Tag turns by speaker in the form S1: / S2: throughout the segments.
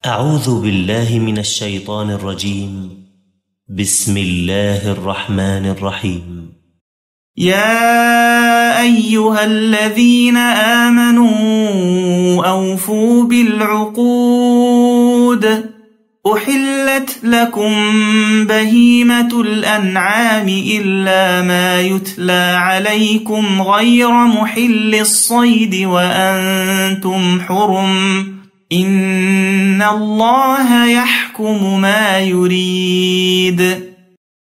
S1: أعوذ بالله من الشيطان الرجيم. بسم الله الرحمن الرحيم.
S2: يا أيها الذين آمنوا أوفوا بالعقود أحلت لكم بهيمة الأنعام إلا ما يتلى عليكم غير محل الصيد وأنتم حرم إن الله يحكم ما يريد.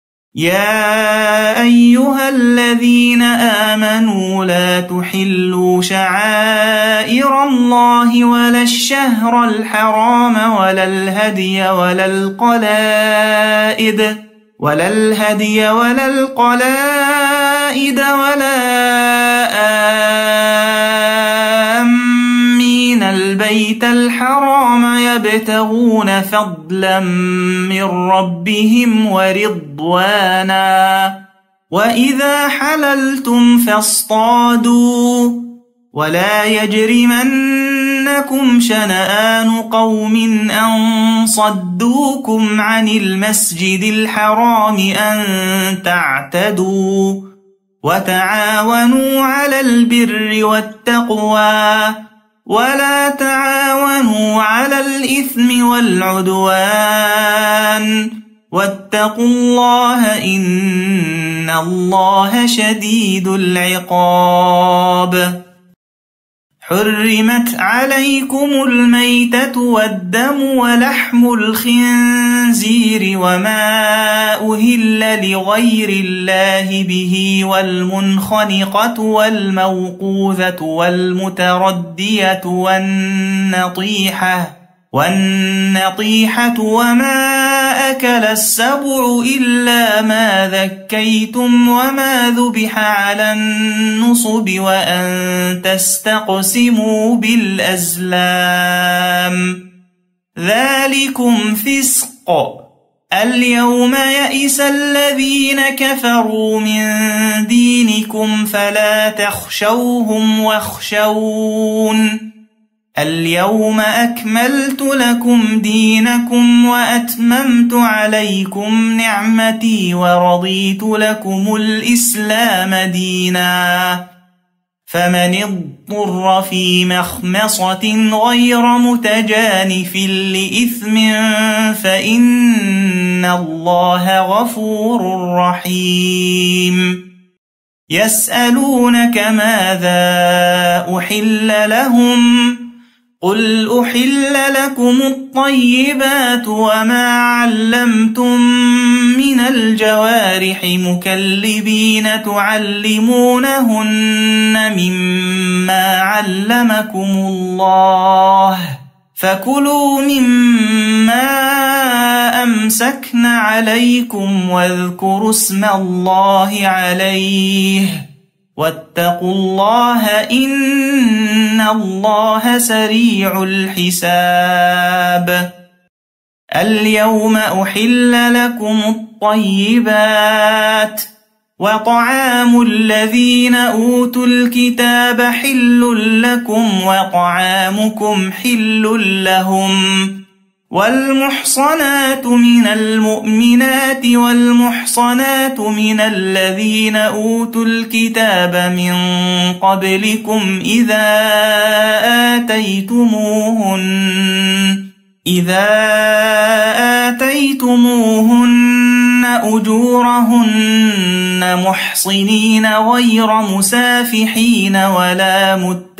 S2: يا أيها الذين آمنوا لا تحلوا شعائر الله ولا الشهر الحرام ولا الهدي ولا القلائد ولا آمين البيت الحرام يبتغون فضلا من ربهم ورضوانا وإذا حللتم فاصطادوا ولا يجرمنكم شنآن قوم أن صدوكم عن المسجد الحرام أن تعتدوا وتعاونوا على البر والتقوى ولا تعاونوا على الإثم والعدوان واتقوا الله إن الله شديد العقاب. حرمت عليكم الميتة والدم ولحم الخنزير وما أهل لغير الله به والمنخنقة والموقوذة والمتردية والنطيحة وما أكل السبع إلا ما ذكيتم وما ذبح على النصب وأن تستقسموا بالأزلام ذلكم فسق. اليوم يئس الذين كفروا من دينكم فلا تخشوهم واخشون اليوم أكملت لكم دينكم وأتممت عليكم نعمتي ورضيت لكم الإسلام دينا فمن اضطر في مخمصة غير متجانف لإثم فإن الله غفور رحيم. يسألونك ماذا أحل لهم قل أحل لكم الطيبات وما علمتم من الجوارح مكلبين تعلمونهن مما علمكم الله فكلوا مما أمسكن عليكم واذكروا اسم الله عليه واتقوا الله إن الله سريع الحساب. اليوم أحل لكم الطيبات وطعام الذين أوتوا الكتاب حل لكم وطعامكم حل لهم والمحصنات من المؤمنات والمحصنات من الذين أوتوا الكتاب من قبلكم إذا آتيتموهن أجورهن محصنين غير مسافحين ولا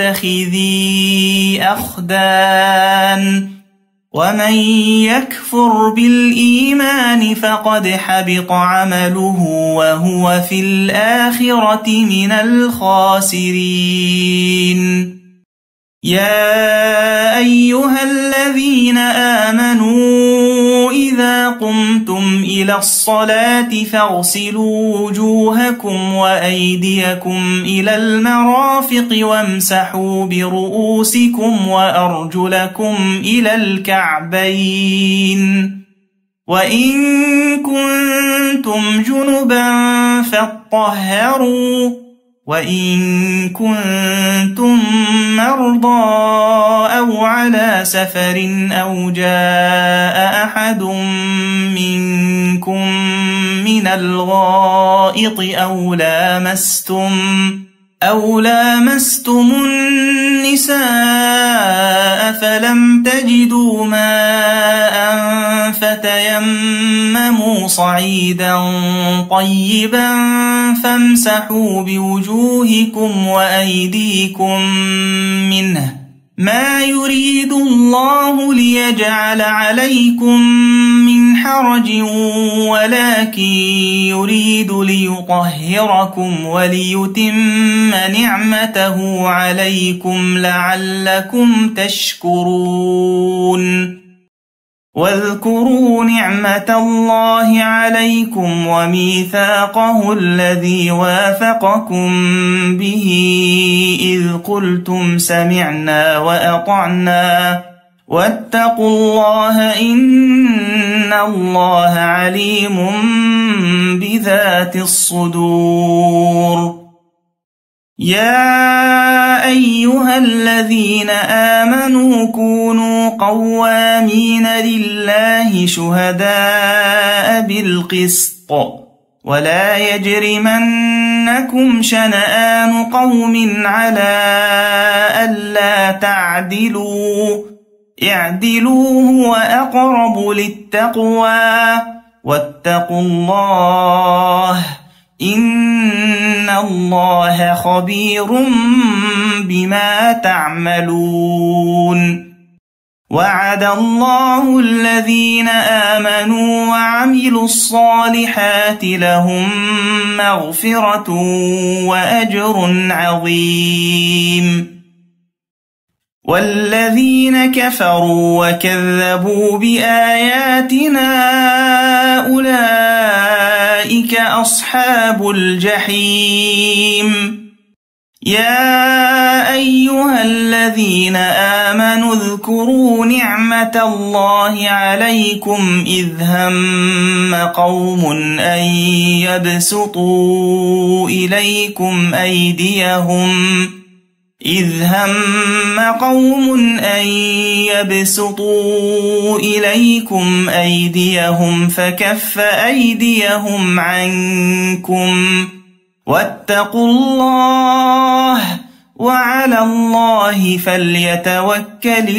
S2: متخذي أخدان ومن يكفر بالإيمان فقد حبط عمله وهو في الآخرة من الخاسرين. يا أيها الذين آمنوا إذا قمتم إلى الصلاة فاغسلوا وجوهكم وأيديكم إلى المرافق وامسحوا برؤوسكم وأرجلكم إلى الكعبين وإن كنتم جنبا فاطهروا وإن كنتم مرضى أو على سفر أو جاء أحد منكم من الغائط أو لامستم النساء فلم تجدوا ماء فتيمموا صعيدا طيبا فامسحوا بوجوهكم وأيديكم منه ما يريد الله ليجعل عليكم من حرج ولكن يريد ليطهركم وليتم نعمته عليكم لعلكم تشكرون واذكروا نعمة الله عليكم وميثاقه الذي واثقكم به إذ قلتم سمعنا وأطعنا واتقوا الله إن الله عليم بذات الصدور يا أيها الذين آمنوا كونوا قوامين لله شهداء بالقسط ولا يجرمنكم شنآن قوم على ألا تعدلوا اعدلوا هو أقرب للتقوى واتقوا الله إن الله خبير بما تعملون وعد الله الذين آمنوا وعملوا الصالحات لهم مغفرة وأجر عظيم والذين كفروا وكذبوا بآياتنا أولئك أصحاب الجحيم يا أيها الذين آمنوا اذكروا نعمة الله عليكم إذ هم قوم أن يبسطوا إليكم أيديهم فكف أيديهم عنكم واتقوا الله وعلى الله فليتوكل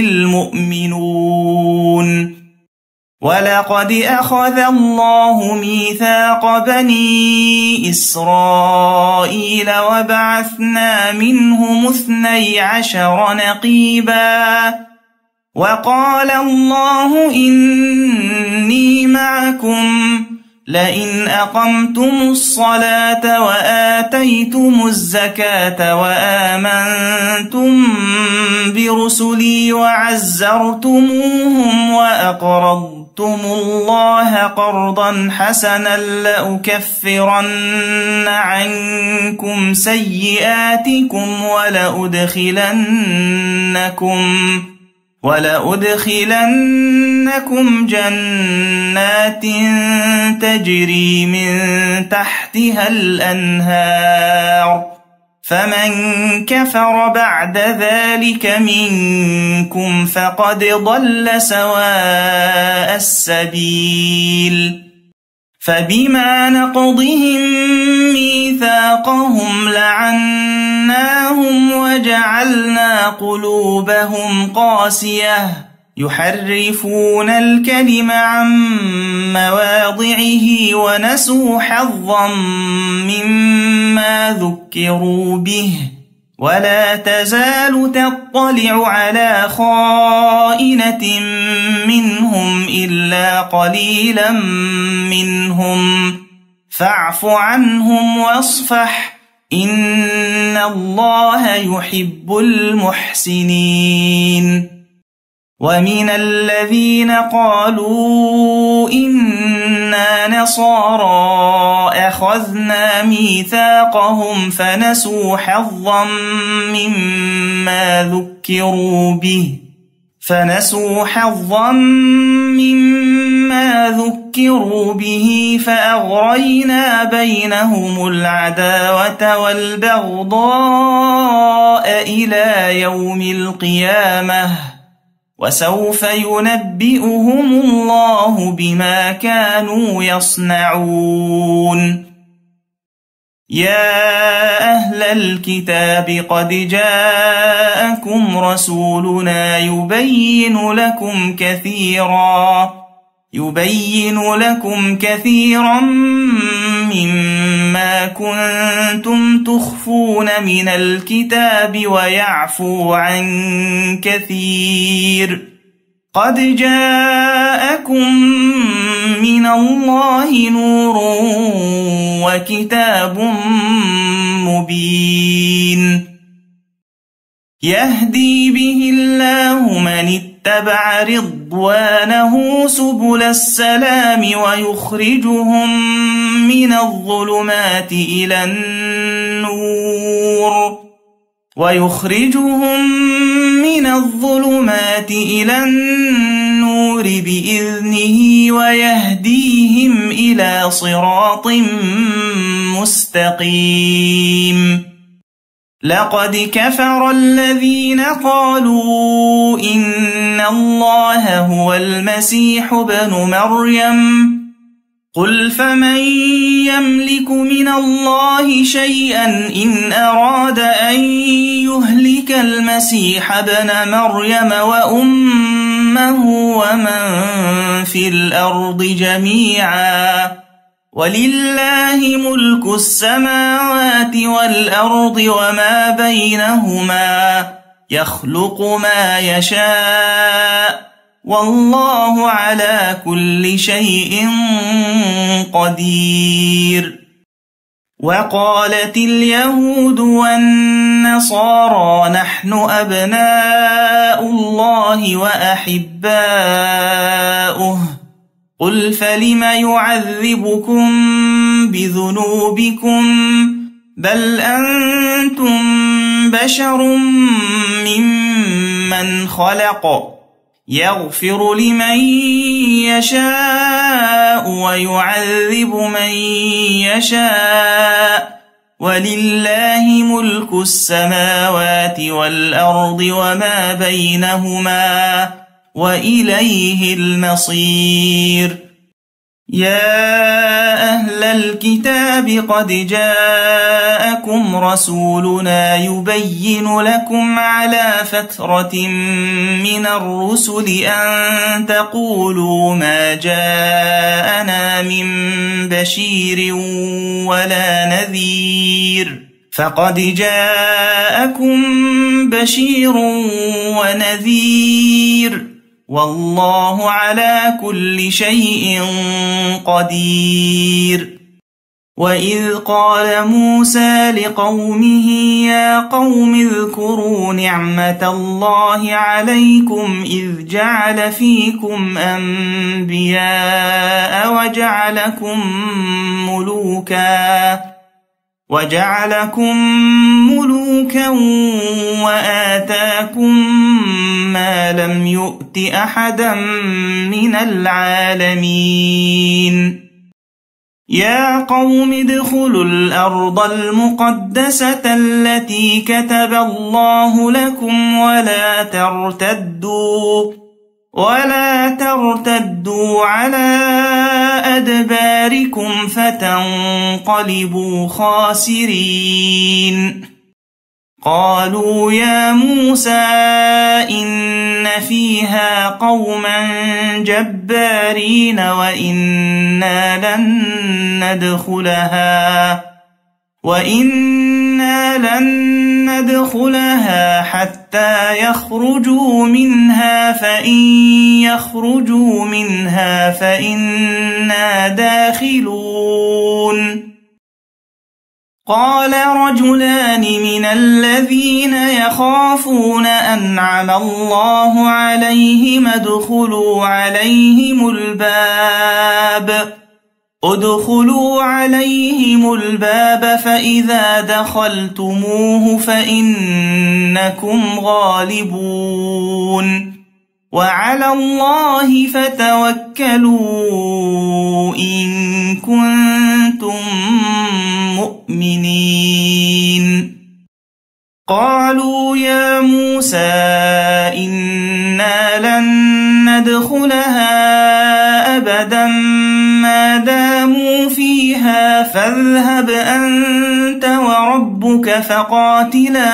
S2: المؤمنون ولقد أخذ الله ميثاق بني إسرائيل وبعثنا منهم 12 نقيبا وقال الله إني معكم لئن أقمتم الصلاة وآتيتم الزكاة وآمنتم برسلي وعزرتموهم وأقرضتم الله قرضا حسنا لأكفرن عنكم سيئاتكم ولأدخلنكم جنات تجري من تحتها الأنهار فمن كفر بعد ذلك منكم فقد ضل سواء السبيل فبما نقضهم ميثاقهم لعناهم وجعلنا قلوبهم قاسية يحرفون الكلم عن مواضعه ونسوا حظا مما ذكروا به ولا تزال تطلع على خائنة منهم إلا قليلا منهم فاعف عنهم واصفح إن الله يحب المحسنين ومن الذين قالوا إنا نصارى أخذنا ميثاقهم فنسوا حظا مما ذكروا به فنسوا حظا مما ذكروا به فأغرينا بينهم العداوة والبغضاء إلى يوم القيامة وسوف ينبئهم الله بما كانوا يصنعون. يا أهل الكتاب قد جاءكم رسولنا يبين لكم كثيرا مما كنتم تخفون من الكتاب ويعفو عن كثير. قد جاءكم من الله نور وكتاب مبين يهدي به الله من اتبع رضوانه سبل السلام ويخرجهم من الظلمات إلى النور بإذنه ويهديهم إلى صراط مستقيم. لقد كفر الذين قالوا إن الله هو المسيح ابن مريم قل فمن يملك من الله شيئا إن أراد أن يهلك المسيح ابن مريم وأمه ومن في الأرض جميعا ولله ملك السماوات والأرض وما بينهما يخلق ما يشاء والله على كل شيء قدير. وقالت اليهود والنصارى نحن أبناء الله وأحباؤه قل فلم يعذبكم بذنوبكم بل أنتم بشر ممن خلق يغفر لمن يشاء ويعذب من يشاء ولله ملك السماوات والأرض وما بينهما وإليه المصير. يا أهل الكتاب قد جاءكم رسولنا يبين لكم على فترة من الرسل أن تقولوا ما جاءنا من بشير ولا نذير فقد جاءكم بشير ونذير والله على كل شيء قدير. وإذ قال موسى لقومه يا قوم اذكروا نعمة الله عليكم إذ جعل فيكم أنبياء وجعلكم ملوكا وآتاكم ما لم يؤت أحدا من العالمين. يا قوم ادخلوا الأرض المقدسة التي كتب الله لكم ولا ترتدوا على أدباركم فتنقلبوا خاسرين. قالوا يا موسى إن فيها قوما جبارين وإنا لن ندخلها حتى يخرجوا منها فإن يخرجوا منها فإنا داخلون. قال رجلان من الذين يخافون أنعم الله عليهم ادخلوا عليهم الباب فإذا دخلتموه فإنكم غالبون. وعلى الله فتوكلوا إن كنتم مؤمنين قالوا يا موسى إنا لن ندخلها أبدا ما داموا فيها فاذهب أنت وربك فقاتلا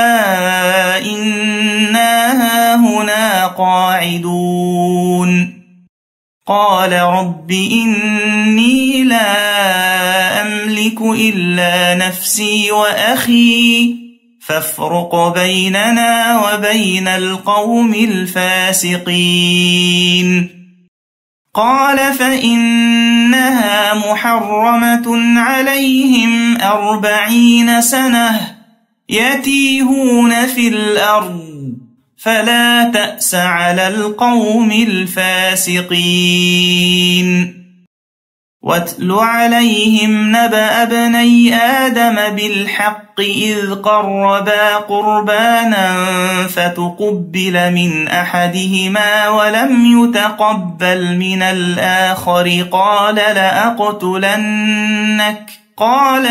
S2: إنا هاهنا قاعدون قال رب إني لا أملك إلا نفسي وأخي فافرق بيننا وبين القوم الفاسقين قال فإنها محرمة عليهم 40 سنة يتيهون في الأرض فلا تأس على القوم الفاسقين واتل عليهم نبأ ابني آدم بالحق إذ قربا قربانا فتقبل من أحدهما ولم يتقبل من الآخر قال لأقتلنك قال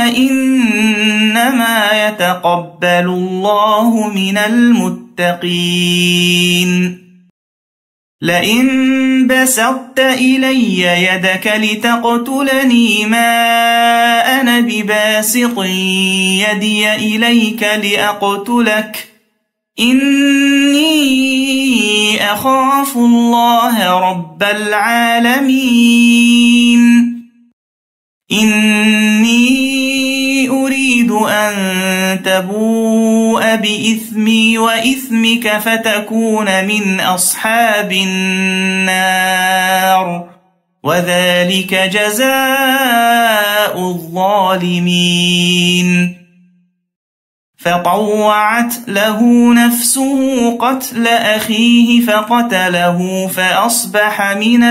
S2: إنما يتقبل الله من المتقين لئن بسطت إلي يدك لتقتلني ما أنا بباسط يدي إليك لأقتلك إني أخاف الله رب العالمين إني أريد أن تبوء بإثمي وإثمك فتكون من أصحاب النار وذلك جزاء الظالمين فطوعت له نفسه قتل أخيه فقتله فأصبح من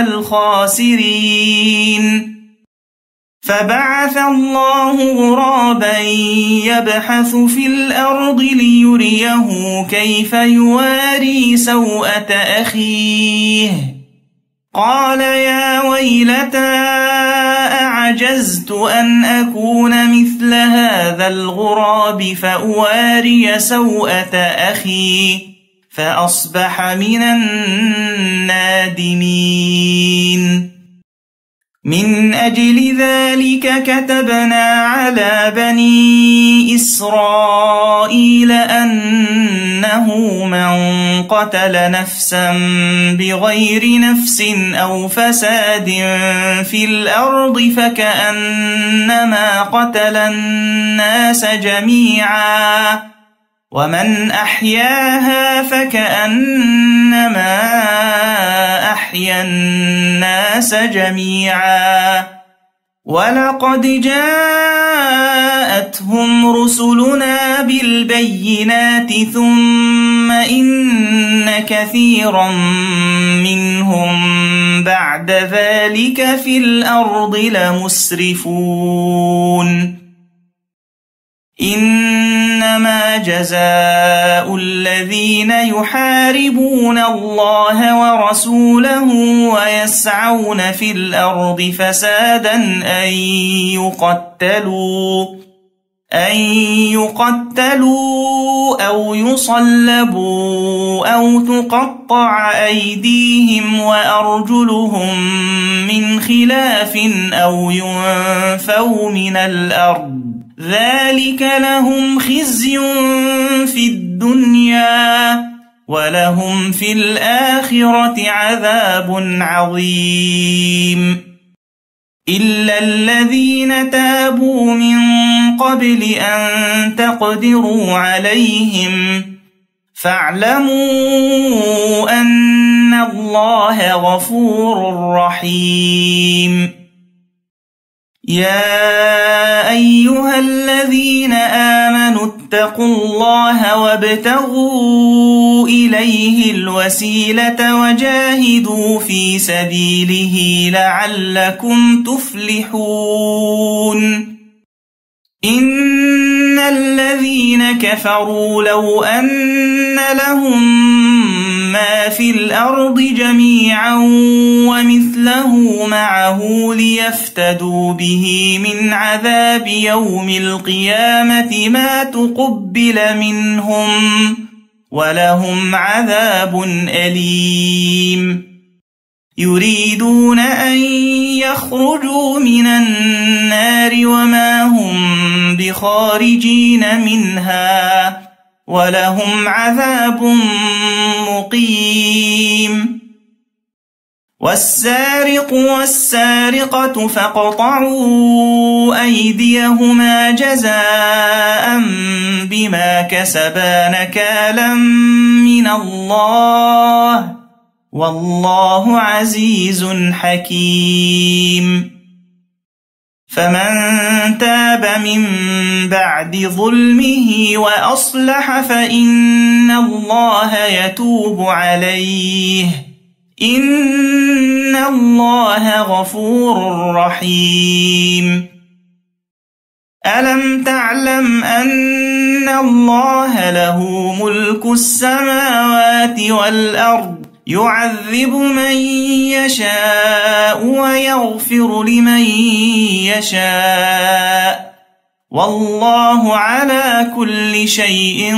S2: الخاسرين فبعث الله غرابا يبحث في الأرض ليريه كيف يواري سوءة أخيه قال يا ويلتى أعجزت أن أكون مثل هذا الغراب فأواري سوءة أخي فأصبح من النادمين من أجل ذلك كتبنا على بني إسرائيل أنه من قتل نفسا بغير نفس أو فساد في الأرض فكأنما قتل الناس جميعا ومن أحياها فكأنما أحيا الناس جميعا ولقد جاءتهم رسلنا بالبينات ثم إن كثيرا منهم بعد ذلك في الأرض لمسرفون إنما جزاء الذين يحاربون الله ورسوله ويسعون في الأرض فسادا أن يقتلوا أو يصلبوا أو تقطع أيديهم وأرجلهم من خلاف أو ينفوا من الأرض ذلك لهم خزي في الدنيا ولهم في الآخرة عذاب عظيم إلا الذين تابوا من قبل أن تقدروا عليهم فاعلموا أن الله غفور رحيم يا أيها الذين آمنوا اتقوا الله وابتغوا إليه الوسيلة وجاهدوا في سبيله لعلكم تفلحون إن الذين كفروا لو أن لهم ما في الأرض جميعا ومثله معه ليفتدوا به من عذاب يوم القيامة ما تقبل منهم ولهم عذاب أليم يريدون أن يخرجوا من النار وما هم بخارجين منها ولهم عذاب مقيم والسارق والسارقة فاقطعوا أيديهما جزاء بما كسبا نكالا من الله والله عزيز حكيم فمن تاب من بعد ظلمه وأصلح فإن الله يتوب عليه إن الله غفور رحيم ألم تعلم أن الله له ملك السماوات والأرض يعذب من يشاء ويغفر لمن يشاء والله على كل شيء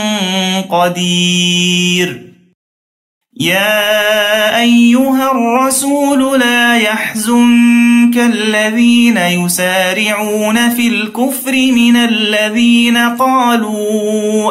S2: قدير يا أيها الرسول لا يحزنك الذين يسارعون في الكفر من الذين قالوا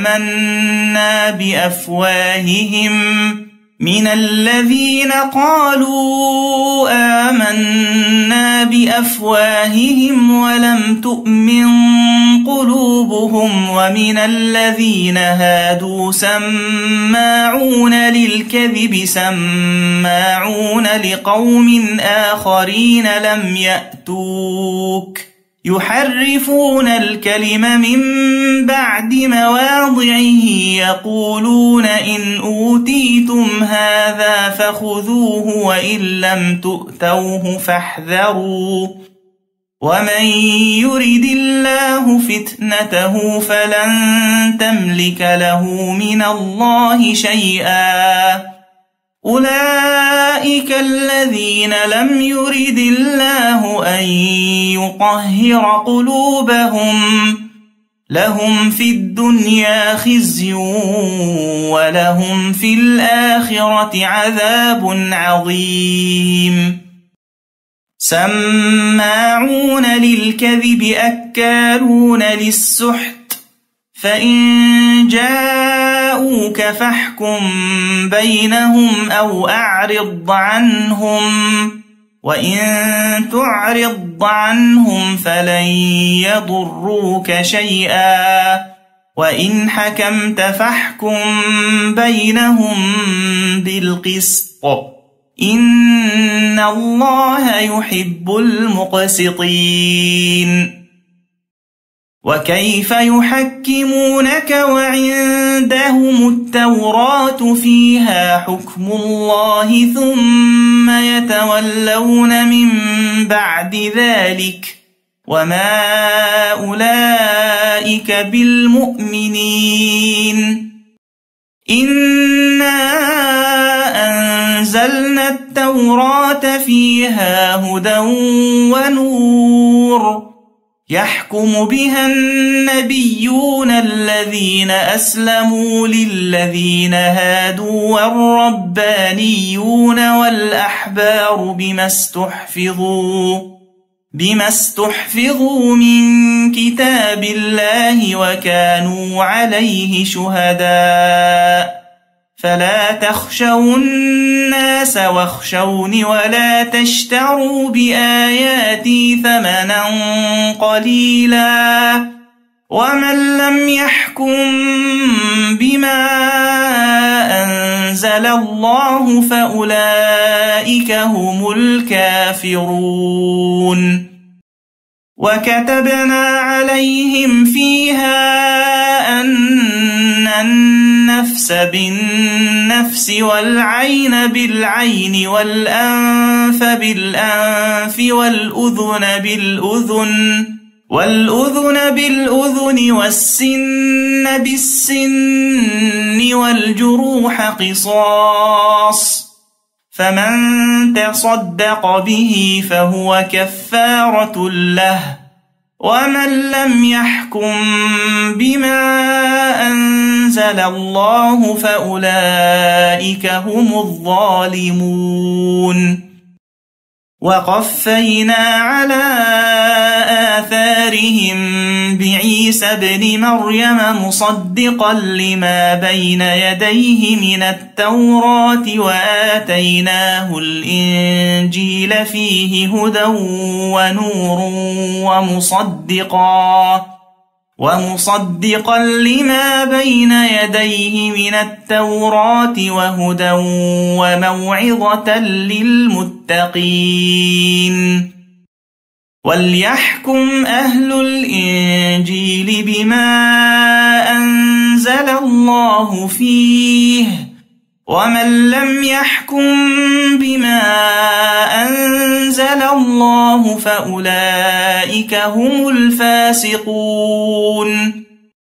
S2: آمنا بأفواههم ولم تؤمن قلوبهم ومن الذين هادوا سماعون للكذب سماعون لقوم آخرين لم يأتوك يحرفون الكلم من بعد مواضعه يقولون إن أوتيتم هذا فخذوه وإن لم تؤتوه فاحذروا ومن يرد الله فتنته فلن تملك له من الله شيئا أولئك الذين لم يرد الله أن يطهر قلوبهم لهم في الدنيا خزي ولهم في الآخرة عذاب عظيم سماعون للكذب أكالون للسحت فإن جاءوك فاحكم بينهم أو أعرض عنهم وإن تعرض عنهم فلن يضروك شيئا وإن حكمت فاحكم بينهم بالقسط إن الله يحب المقسطين وكيف يحكمونك وعندهم التوراة فيها حكم الله ثم يتولون من بعد ذلك وما أولئك بالمؤمنين إنا أنزلنا التوراة فيها هدى ونور يحكم بها النبيون الذين أسلموا للذين هادوا والربانيون والأحبار بما استحفظوا من كتاب الله وكانوا عليه شهداء فلا تخشوا الناس واخشوني ولا تشتروا بآياتي ثمنا قليلا ومن لم يحكم بما أنزل الله فأولئك هم الكافرون وكتبنا عليهم فيها أن النفس بالنفس والعين بالعين والأنف بالأنف والأذن بالأذن والأذن بالأذن والسن بالسن والجروح قصاص، فمن تصدق به فهو كفارة له، ومن لم يحكم بما أنزل الله فأولئك هم الظالمون. وقفينا على آثارهم بعيسى ابن مريم مصدقا لما بين يديه من التوراة وآتيناه الإنجيل فيه هدى ونور ومصدقا لما بين يديه من التوراة وهدى وموعظة للمتقين. وليحكم أهل الإنجيل بما أنزل الله فيه، ومن لم يحكم بما أنزل الله فأولئك هم الفاسقون.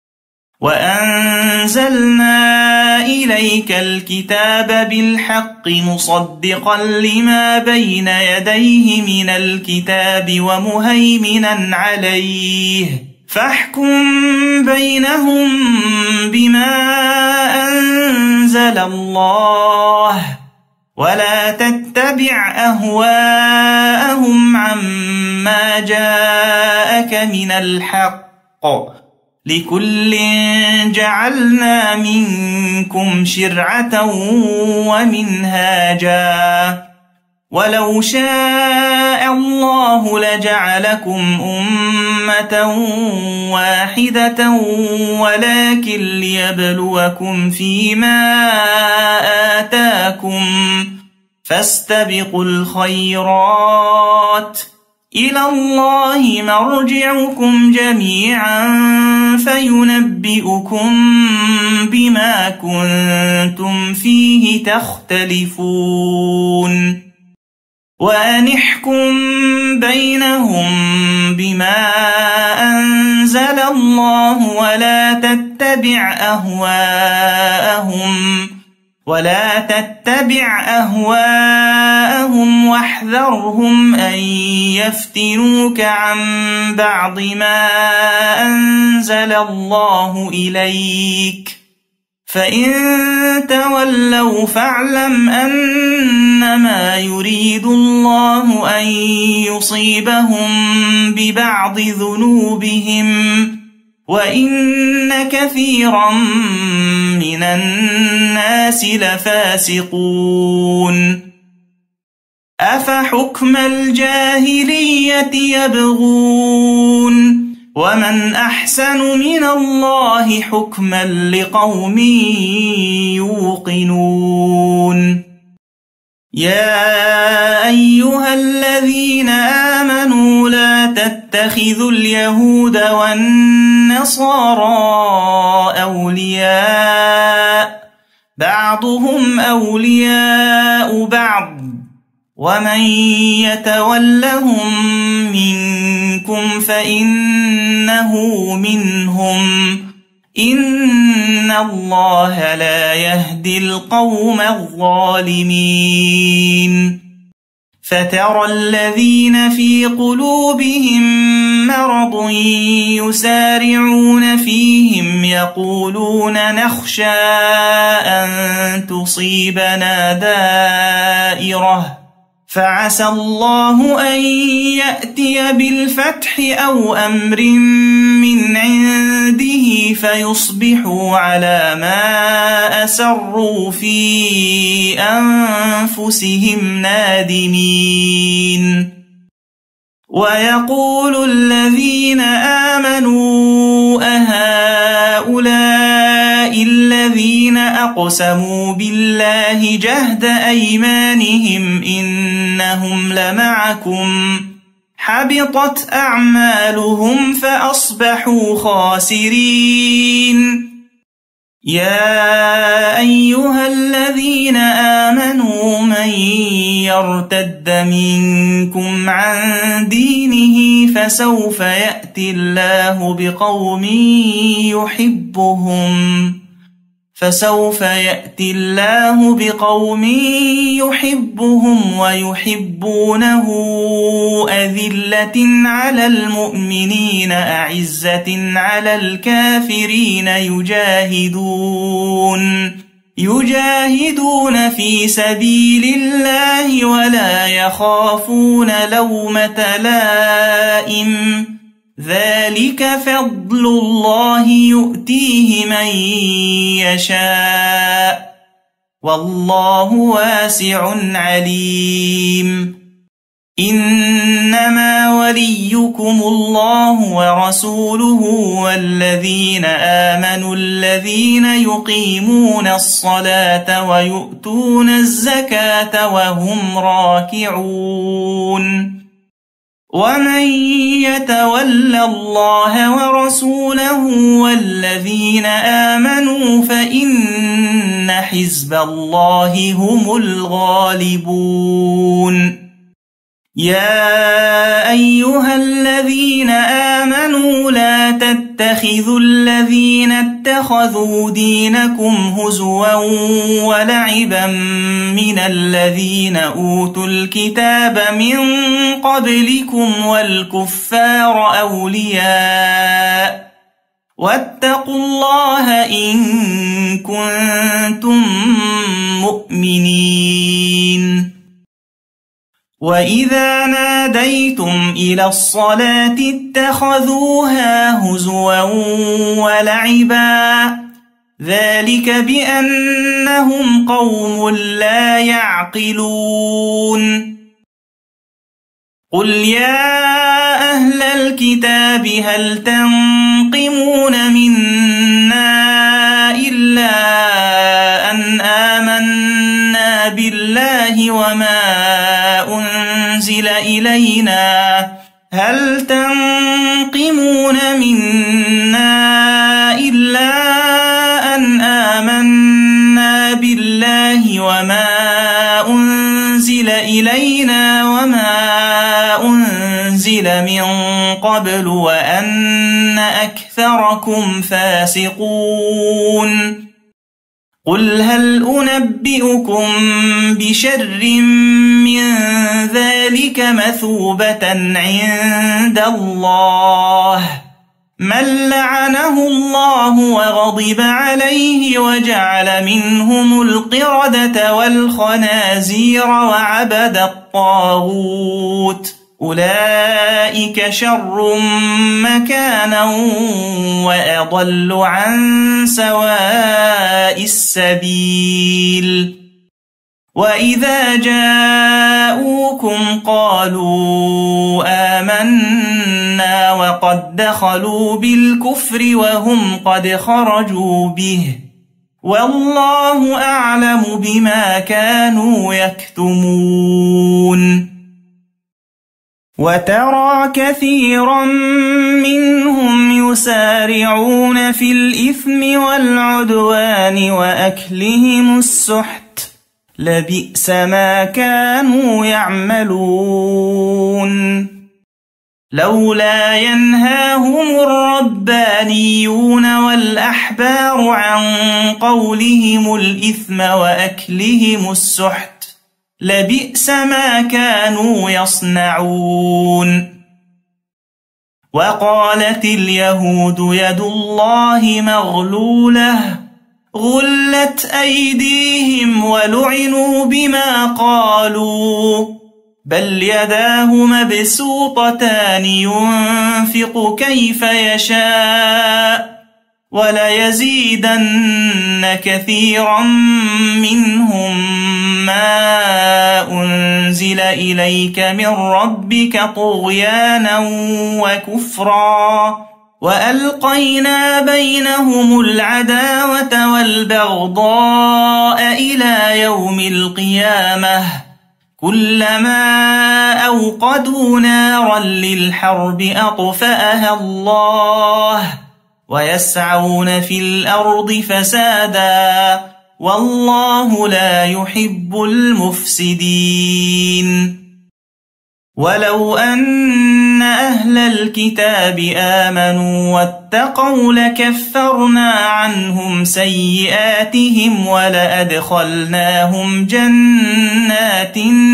S2: وأنزلنا إليك الكتاب بالحق مصدقا لما بين يديه من الكتاب ومهيمنا عليه، فاحكم بينهم بما أنزل الله، ولا تتبع أهواءهم عما جاءك من الحق، لكل جعلنا منكم شرعة ومنهاجا، ولو شاء الله لجعلكم أمة واحدة ولكن ليبلوكم فيما آتاكم، فاستبقوا الخيرات، إلى الله مرجعكم جميعا فينبئكم بما كنتم فيه تختلفون. وأن احكم بينهم بما أنزل الله ولا تتبع أهواءهم واحذرهم أن يفتنوك عن بعض ما أنزل الله إليك، فإن تولوا فاعلم أنما يريد الله أن يصيبهم ببعض ذنوبهم، وإن كثيرا من الناس لفاسقون. أفحكم الجاهلية يبغون، ومن أحسن من الله حكما لقوم يوقنون. يا أيها الذين آمنوا لا تتخذوا اليهود والنصارى أولياء، بعضهم أولياء بعض، ومن يتولهم منكم فإنه منهم، إن الله لا يهدي القوم الظالمين. فترى الذين في قلوبهم مرض يسارعون فيهم يقولون نخشى أن تصيبنا دائرة، فعسى الله أن يأتي بالفتح أو أمر من عنده فيصبحوا على ما أسروا في أنفسهم نادمين. ويقول الذين آمنوا أهؤلاء الذين أقسموا بالله جهد أيمانهم إنهم لمعكم، حبطت أعمالهم فأصبحوا خاسرين. يا أيها الذين آمنوا من يرتد منكم عن دينه فسوف يأتي الله بقوم يحبهم ويحبونه أذلة على المؤمنين أعزة على الكافرين يجاهدون في سبيل الله ولا يخافون لومة لائم ذلك فضل الله يؤتيه من يشاء والله واسع عليم إنما وليكم الله ورسوله والذين آمنوا الذين يقيمون الصلاة ويؤتون الزكاة وهم راكعون ومن يتول الله ورسوله والذين آمنوا فإن حزب الله هم الغالبون يا أيها الذين آمنوا لا تتخذوا الذين اتخذوا دينكم هزوا ولعبا من الذين أوتوا الكتاب من قبلكم والكفار أولياء واتقوا الله إن كنتم مؤمنين وإذا ناديتم إلى الصلاة اتخذوها هزوا ولعبا ذلك بأنهم قوم لا يعقلون قل يا أهل الكتاب هل تنقمون منا إلا أن آمنا بالله وما أنزل إلينا وما أنزل من قبل وأن أكثركم فاسقون قل هل أنبئكم بشر من ذلك مثوبة عند الله من لعنه الله وغضب عليه وجعل منهم القردة والخنازير وعبد الطاغوت أولئك شر مكانا وأضل عن سواء السبيل وإذا جاءوكم قالوا آمنا وقد دخلوا بالكفر وهم قد خرجوا به والله أعلم بما كانوا يكتمون وترى كثيرا منهم يسارعون في الإثم والعدوان وأكلهم السحت لبئس ما كانوا يعملون لولا ينهاهم الربانيون والأحبار عن قولهم الإثم وأكلهم السحت لبئس ما كانوا يصنعون وقالت اليهود يد الله مغلولة غلت أيديهم ولعنوا بما قالوا بل يداه مبسوطتان ينفق كيف يشاء وليزيدن كثيرا منهم ما أنزل إليك من ربك طغيانا وكفرا وألقينا بينهم العداوة والبغضاء إلى يوم القيامة كلما أوقدوا نارا للحرب أطفأها الله ويسعون في الأرض فسادا والله لا يحب المفسدين ولو أن أهل الكتاب آمنوا واتقوا لكفرنا عنهم سيئاتهم ولأدخلناهم جنات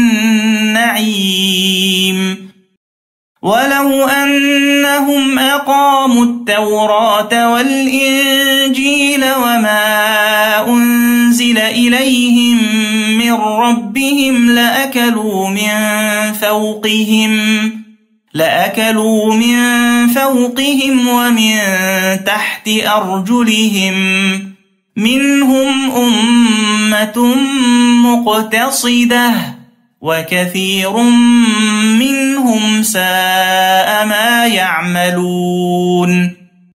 S2: النعيم ولو أنهم أقاموا التوراة والإنجيل وما أنزل إليهم من ربهم لأكلوا من فوقهم ومن تحت أرجلهم منهم أمة مقتصدة وكثير منهم ساء ما يعملون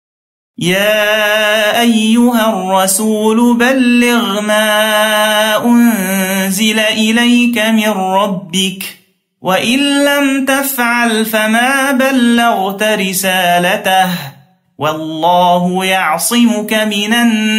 S2: يا أيها الرسول بلغ ما أنزل إليك من ربك وإن لم تفعل فما بلغت رسالته والله يعصمك من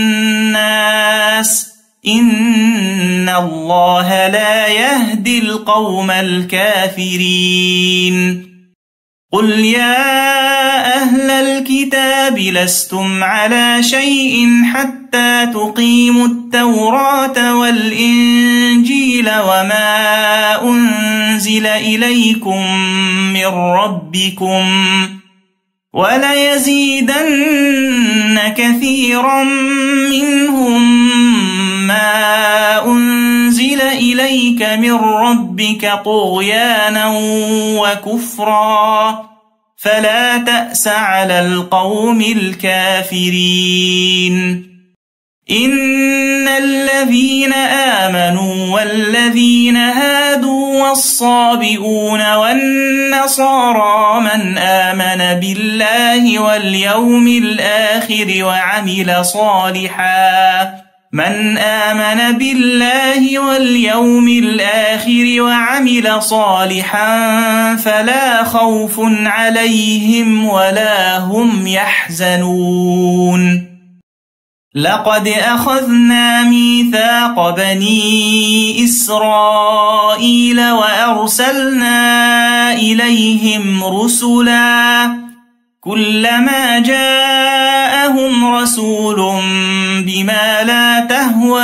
S2: الناس إن الله لا يهدي القوم الكافرين قل يا أهل الكتاب لستم على شيء حتى تقيموا التوراة والإنجيل وما أنزل إليكم من ربكم وليزيدن كثيرا منهم ما أنزل إليك من ربك طغيانا وكفرا فلا تأس على القوم الكافرين إن الذين آمنوا والذين هادوا والصابئون والنصارى من آمن بالله واليوم الآخر وعمل صالحا فلا خوف عليهم ولا هم يحزنون لقد أخذنا ميثاق بني إسرائيل وأرسلنا إليهم رسلا كلما جاءهم رسول بما لا تهوى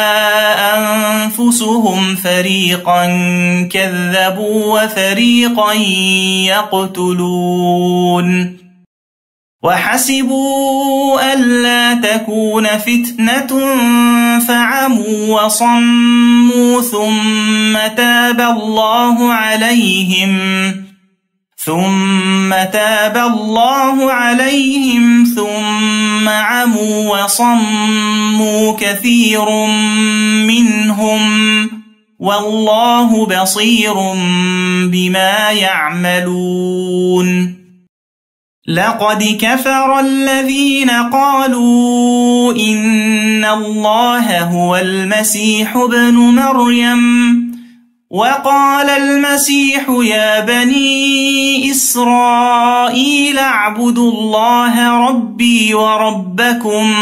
S2: أنفسهم فريقا كذبوا وفريقا يقتلون وحسبوا ألا تكون فتنة فعموا وصموا ثم تاب الله عليهم ثم عموا وصموا كثير منهم والله بصير بما يعملون لقد كفر الذين قالوا إن الله هو المسيح ابن مريم وقال المسيح يا بني إسرائيل اعبدوا الله ربي وربكم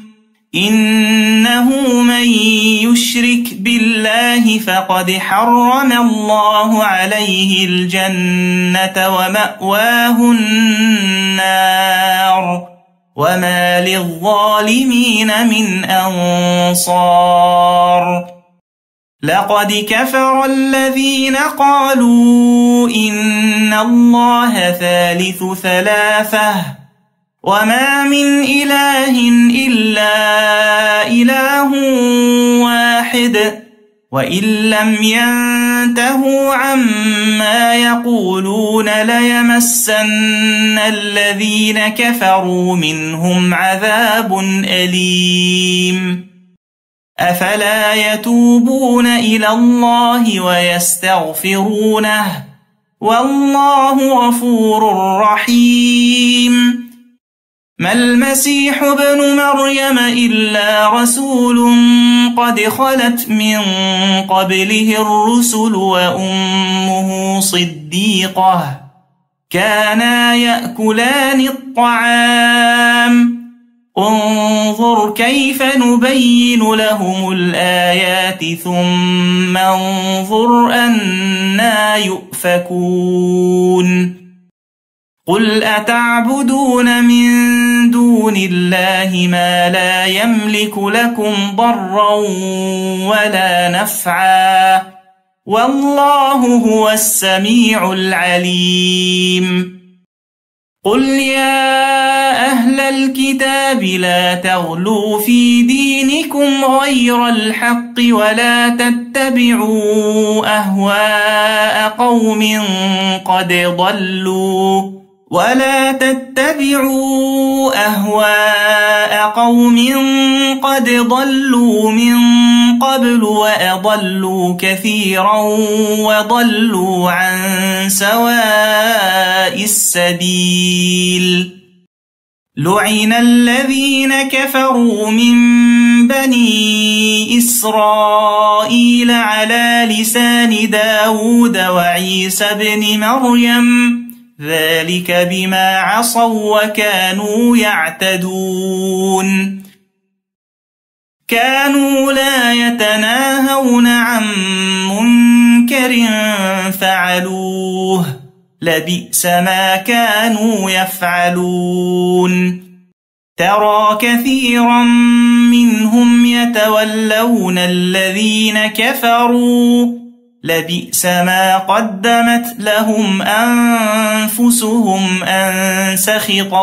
S2: إنه من يشرك بالله فقد حرم الله عليه الجنة ومأواه النار وما للظالمين من أنصار لقد كفر الذين قالوا إن الله ثالث ثلاثة وما من إله إلا إله واحد وإن لم ينتهوا عما يقولون ليمسن الذين كفروا منهم عذاب أليم أفلا يتوبون إلى الله ويستغفرونه والله غفور رحيم ما المسيح ابن مريم إلا رسول قد خلت من قبله الرسل وأمه صديقة كانا يأكلان الطعام انظر كيف نبين لهم الآيات ثم انظر أنى يؤفكون قل أتعبدون من دون الله ما لا يملك لكم ضرا ولا نفعا والله هو السميع العليم قل يا أهل الكتاب لا تغلوا في دينكم غير الحق ولا تتبعوا أهواء قوم قد ضلوا من قبل وأضلوا كثيرا وضلوا عن سواء السبيل لعن الذين كفروا من بني إسرائيل على لسان داود وعيسى بن مريم ذلك بما عصوا وكانوا يعتدون كانوا لا يتناهون عن منكر فعلوه لبئس ما كانوا يفعلون ترى كثيرا منهم يتولون الذين كفروا لبئس ما قدمت لهم أنفسهم أن سخط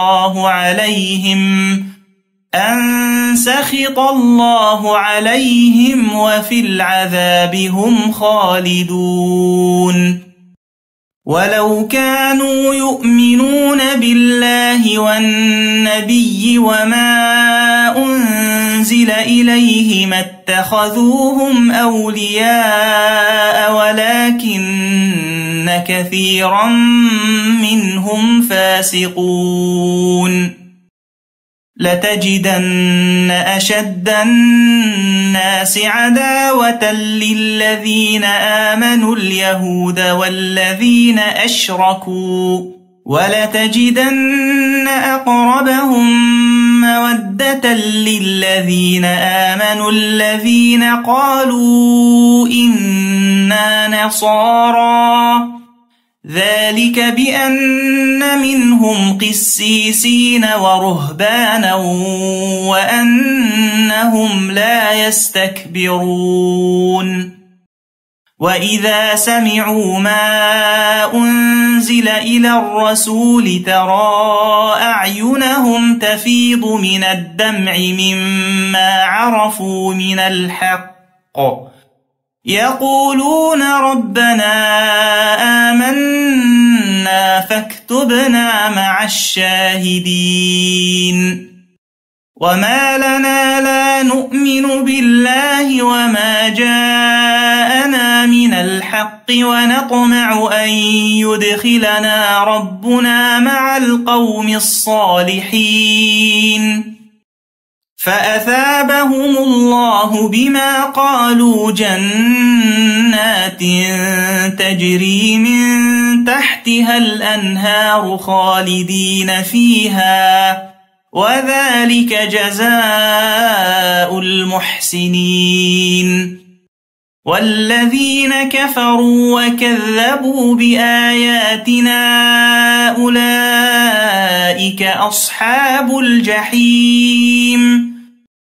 S2: الله عليهم وفي العذاب هم خالدون ولو كانوا يؤمنون بالله والنبي وما أنزل إليه ما اتخذوهم أولياء ولكن كثيرا منهم فاسقون لتجدن أشد الناس عداوة للذين آمنوا اليهود والذين أشركوا ولتجدن أقربهم مودة للذين آمنوا الذين قالوا إنا نصارى ذلك بأن منهم قسيسين ورهبانا وأنهم لا يستكبرون وإذا سمعوا ما أنزل إلى الرسول ترى أعينهم تفيض من الدمع مما عرفوا من الحق يقولون ربنا آمنا فاكتبنا مع الشاهدين وما لنا لا نؤمن بالله وما جاءنا من الحق ونطمع أن يدخلنا ربنا مع القوم الصالحين فأثابهم الله بما قالوا جنات تجري من تحتها الأنهار خالدين فيها وذلك جزاء المحسنين والذين كفروا وكذبوا بآياتنا أولئك أصحاب الجحيم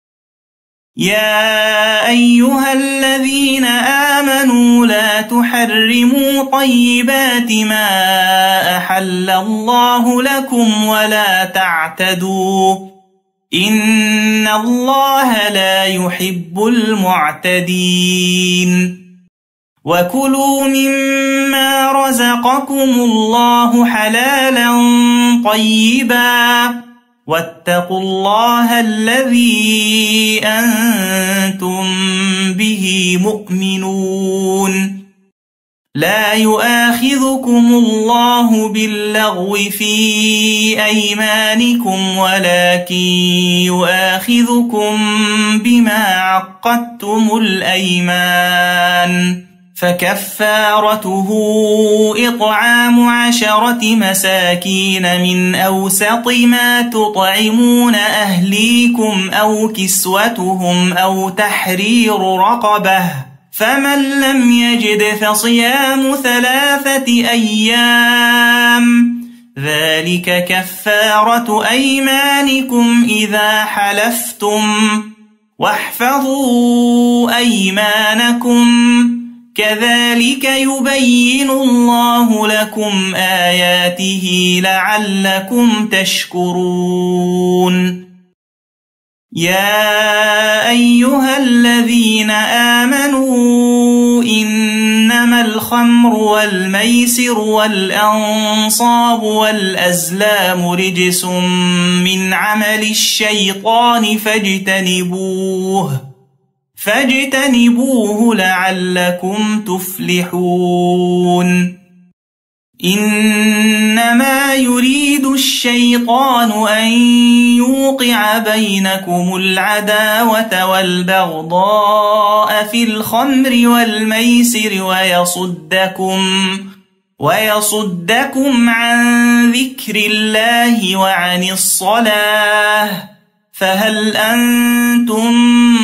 S2: يا أيها الذين آمنوا لا تحرموا طيبات ما أحل الله لكم ولا تعتدوا إن الله لا يحب المعتدين وكلوا مما رزقكم الله حلالا طيبا واتقوا الله الذي أنتم به مؤمنون لا يؤاخذكم الله باللغو في أيمانكم ولكن يؤاخذكم بما عقدتم الأيمان فكفارته إطعام 10 مساكين من أوسط ما تطعمون أهليكم أو كسوتهم أو تحرير رقبة، فمن لم يجد فصيام 3 أيام، ذلك كفارة أيمانكم إذا حلفتم، واحفظوا أيمانكم، كذلك يبين الله لكم آياته لعلكم تشكرون. يا أيها الذين آمنوا إنما الخمر والميسر والأنصاب والأزلام رجس من عمل الشيطان فاجتنبوه لعلكم تفلحون. إنما يريد الشيطان أن يوقع بينكم العداوة والبغضاء في الخمر والميسر ويصدكم عن ذكر الله وعن الصلاة، فهل أنتم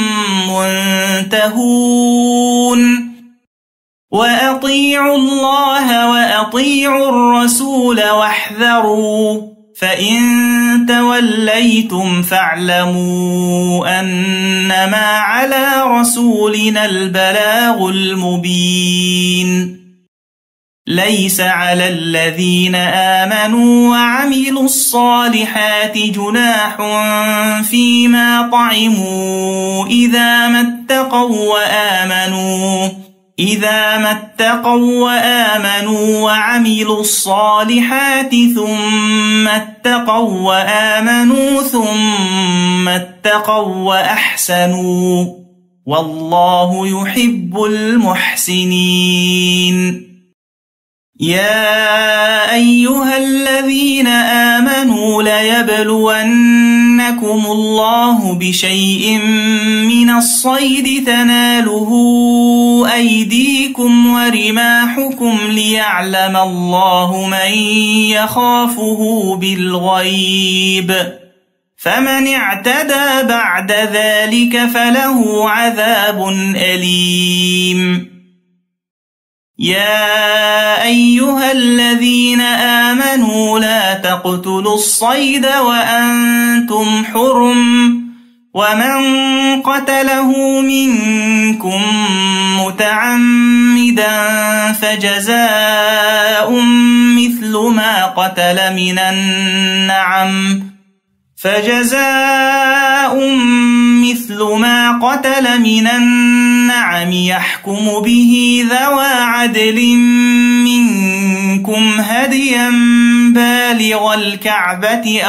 S2: منتهون؟ وأطيعوا الله وأطيعوا الرسول واحذروا، فإن توليتم فاعلموا أنما على رسولنا البلاغ المبين. ليس على الذين آمنوا وعملوا الصالحات جناح فيما طعموا إذا ما اتقوا وآمنوا وعملوا الصالحات ثم اتقوا وآمنوا ثم اتقوا وأحسنوا، والله يحب المحسنين. يا أيها الذين آمنوا ليبلونكم الله بشيء من الصيد تناله أيديكم ورماحكم ليعلم الله من يخافه بالغيب، فمن اعتدى بعد ذلك فله عذاب أليم. يا أيها الذين آمنوا لا تقتلوا الصيد وأنتم حرم، ومن قتله منكم متعمدا فجزاء مثل ما قتل من النعم يحكم به ذوى عدل منكم هديا بالغ الكعبة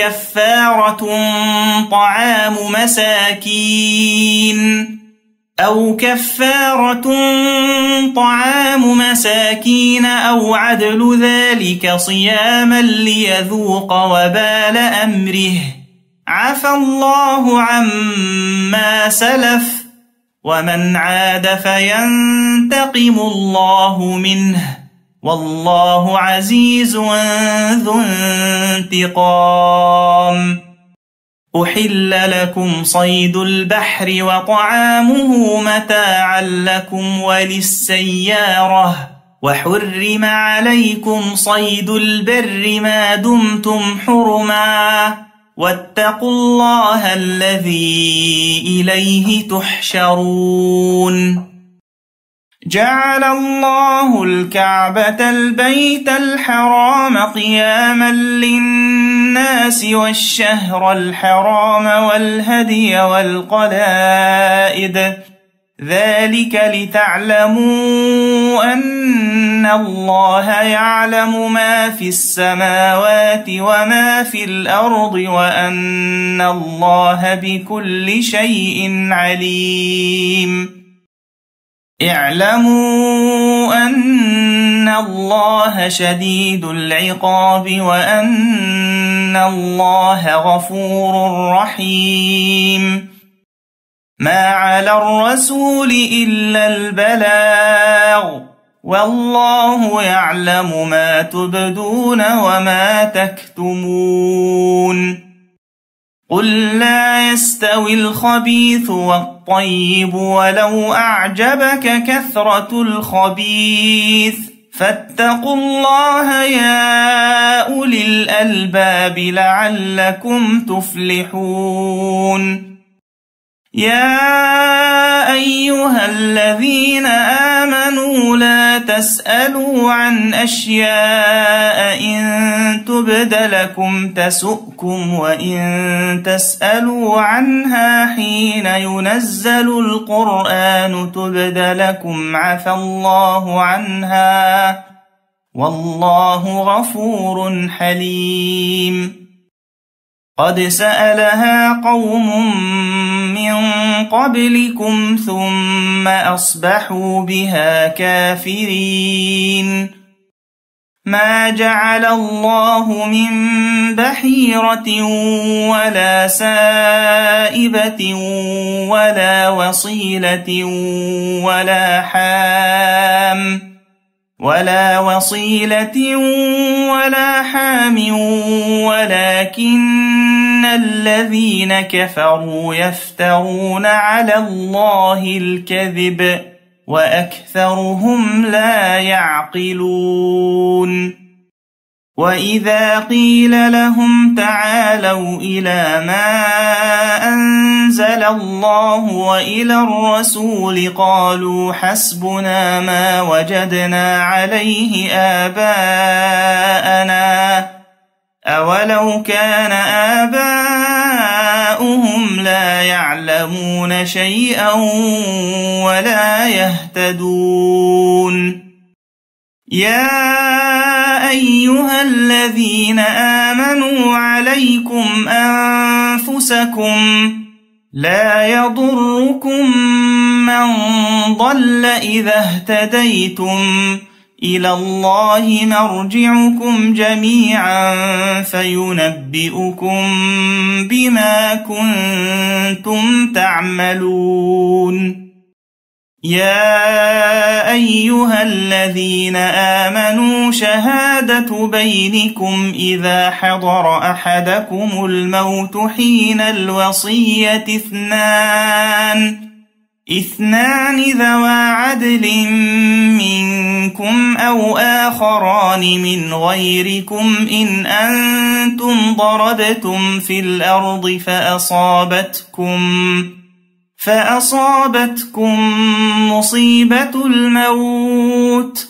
S2: أو كفارة طعام مساكين أو عدل ذلك صياما ليذوق وبال أمره، عفى الله عما سلف، ومن عاد فينتقم الله منه، والله عزيز ذو انتقام. أحل لكم صيد البحر وطعامه متاعا لكم وللسيارة، وحرم عليكم صيد البر ما دمتم حرما، واتقوا الله الذي إليه تحشرون. جعل الله الكعبة البيت الحرام قياما للناس والشهر الحرام والهدي والقلائد، ذلك لتعلموا أن الله يعلم ما في السماوات وما في الأرض وأن الله بكل شيء عليم. اعلموا أن الله شديد العقاب وأن الله غفور رحيم. ما على الرسول إلا البلاغ والله يعلم ما تبدون وما تكتمون قل لا يستوي الخبيث والطيب ولو أعجبك كثرة الخبيث فاتقوا الله يا أولي الألباب لعلكم تفلحون يا أيها الذين آمنوا لا تسألوا عن أشياء إن تبد لكم تسؤكم وإن تسألوا عنها حين ينزل القرآن تبد لكم عفى الله عنها والله غفور حليم قد سألها قوم من قبلكم ثم أصبحوا بها كافرين ما جعل الله من بحيرة ولا سائبة ولا وصيلة ولا حام ولكن الذين كفروا يفترون على الله الكذب وأكثرهم لا يعقلون وإذا قيل لهم تعالوا إلى ما أنزل الله وإلى الرسول قالوا حسبنا ما وجدنا عليه آباءنا أولو كان آباؤهم لا يعلمون شيئا ولا يهتدون يا أيها الذين آمنوا عليكم أنفسكم لا يضركم من ضل إذا اهتديتم إلى الله مرجعكم جميعا فينبئكم بما كنتم تعملون يا أيها الذين آمنوا شهادة بينكم إذا حضر أحدكم الموت حين الوصية اثنان ذوى عدل منكم أو آخران من غيركم إن أنتم ضربتم في الأرض فأصابتكم مصيبة الموت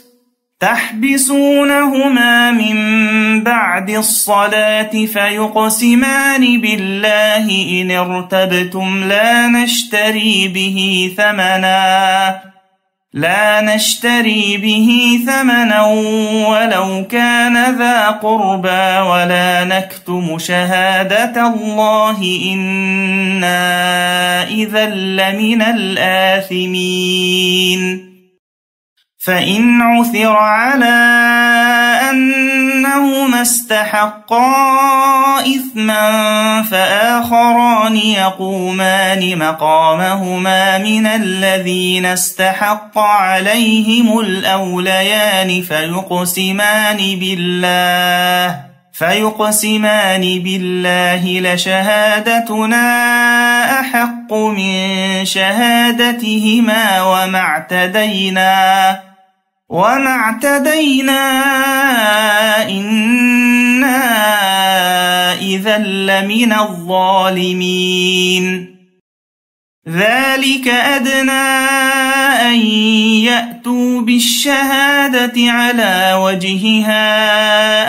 S2: تحبسونهما من بعد الصلاة فيقسمان بالله إن ارتبتم لا نشتري به ثمنا ولو كان ذا قربى ولا نكتم شهادة الله إنا إذا لمن الآثمين فإن عثر على أنهما استحقا إثما فآخران يقومان مقامهما من الذين استحق عليهم الأوليان فيقسمان بالله لشهادتنا أحق من شهادتهما وما اعتدينا إنا إذا لمن الظالمين ذلك أدنى أن يأتوا بالشهادة على وجهها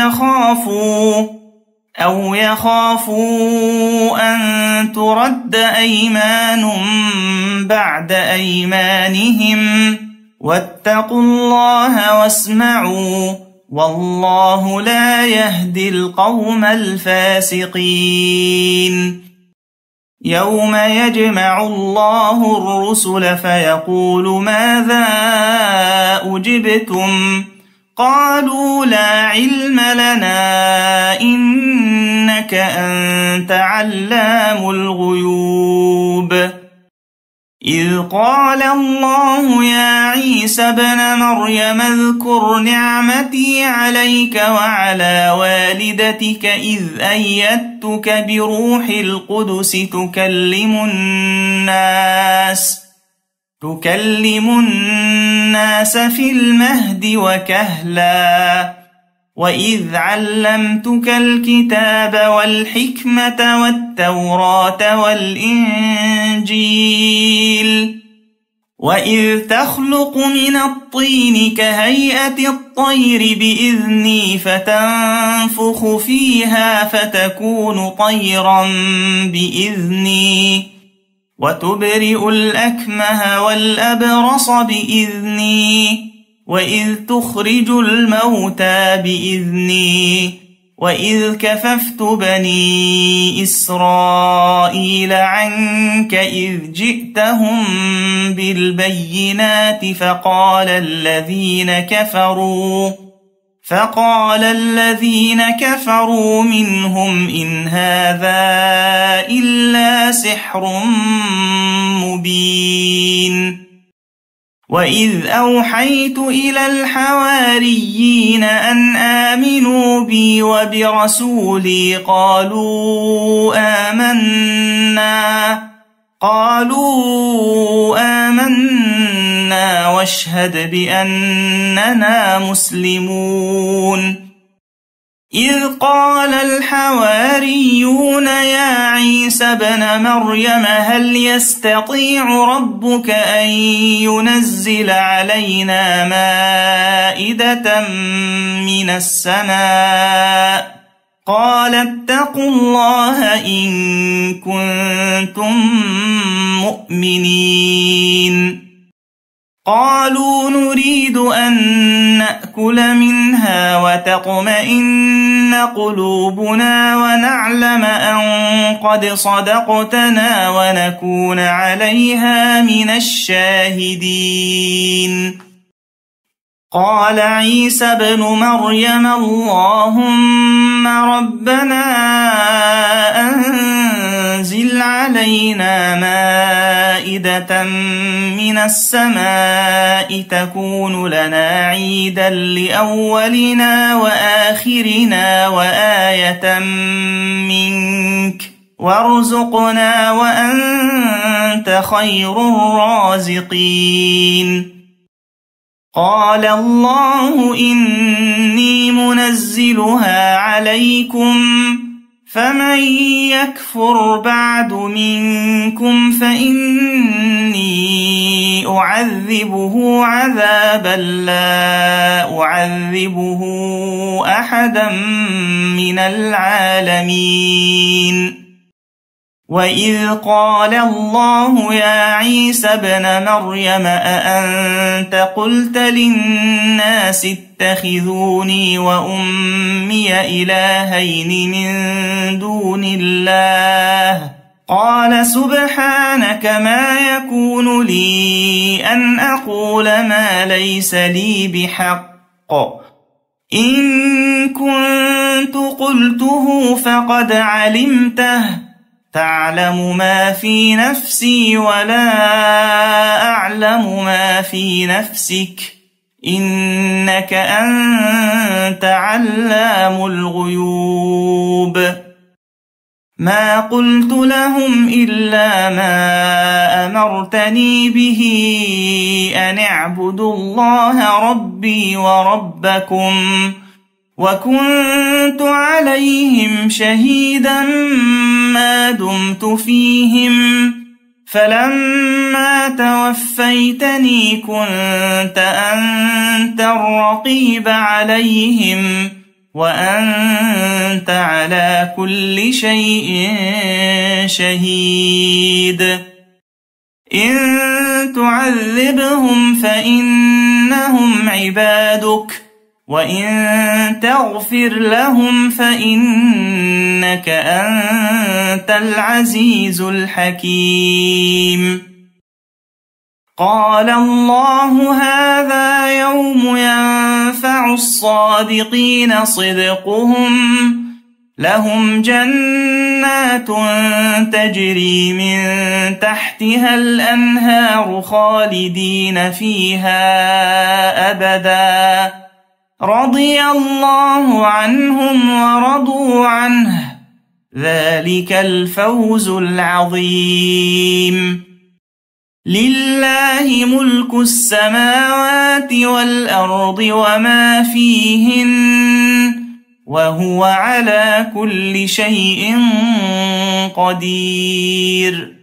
S2: أو يخافوا أن ترد أيمان بعد أيمانهم واتقوا الله واسمعوا والله لا يهدي القوم الفاسقين يوم يجمع الله الرسل فيقول ماذا أجبتم قالوا لا علم لنا إنك أنت علام الغيوب إذ قال الله يا عيسى ابن مريم اذكر نعمتي عليك وعلى والدتك إذ أيدتك بروح القدس تكلم الناس في المهد وكهلا وإذ علمتك الكتاب والحكمة والتوراة والإنجيل وإذ تخلق من الطين كهيئة الطير بإذني فتنفخ فيها فتكون طيرا بإذني وتبرئ الأكمه والأبرص بإذني وإذ تخرج الموتى بإذني وإذ كففت بني إسرائيل عنك إذ جئتهم بالبينات فقال الذين كفروا منهم إن هذا إلا سحر مبين وإذ أوحيت إلى الحواريين أن آمنوا بي وبرسولي قالوا آمنا واشهد بأننا مسلمون إذ قال الحواريون يا عيسى ابن مريم هل يستطيع ربك أن ينزل علينا مائدة من السماء قال اتقوا الله إن كنتم مؤمنين قالوا نريد أن نأكل منها وتطمئن قلوبنا ونعلم أن قد صدقتنا ونكون عليها من الشاهدين قال عيسى ابن مريم اللهم ربنا أنزل علينا مائدة من السماء تكون لنا عيدا لأولنا وآخرنا وآية منك وارزقنا وأنت خير الرازقين قال الله إني منزلها عليكم فمن يكفر بعد منكم فإني أعذبه عذابا لا أعذبه أحدا من العالمين وإذ قال الله يا عيسى ابن مريم أأنت قلت للناس اتخذوني وأمي إلهين من دون الله قال سبحانك ما يكون لي أن أقول ما ليس لي بحق إن كنت قلته فقد علمته تعلم ما في نفسي ولا أعلم ما في نفسك إنك أنت علام الغيوب ما قلت لهم إلا ما أمرتني به أن اعبدوا الله ربي وربكم وكنت عليهم شهيدا ما دمت فيهم فلما توفيتني كنت أنت الرقيب عليهم وأنت على كل شيء شهيد إن تعذبهم فإنهم عبادك وإن تغفر لهم فإنك أنت العزيز الحكيم قال الله هذا يوم ينفع الصادقين صدقهم لهم جنات تجري من تحتها الأنهار خالدين فيها أبدا رضي الله عنهم ورضوا عنه ذلك الفوز العظيم لله ملك السماوات والأرض وما فيهن وهو على كل شيء قدير